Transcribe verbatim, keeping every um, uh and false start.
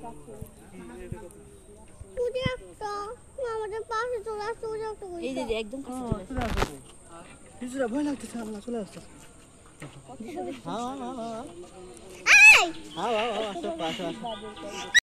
আমাদের পাশে চলে আসছে এই যে একদম কাছে চলে আসছে কিছুটা ভয় লাগতেছে আমরা চলে আসছে হ্যাঁ হ্যাঁ হ্যাঁ হ্যাঁ হ্যাঁ হ্যাঁ